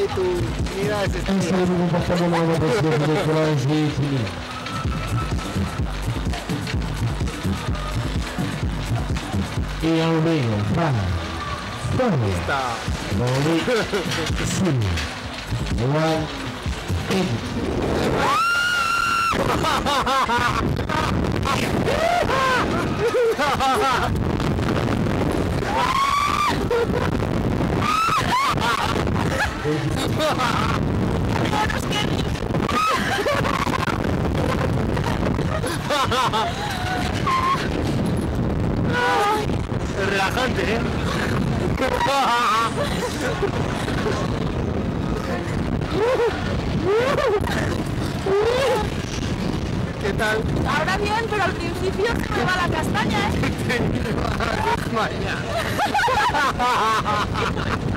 tu mira ese Un saludo muy bastante nuevo desde el College de Chile. Y al medio, Fran, Tony, Loli, Sim, Juan, es relajante, ¿eh? ¿Qué tal? Ahora bien, pero al principio se me va la castaña, ¿eh? Mañana.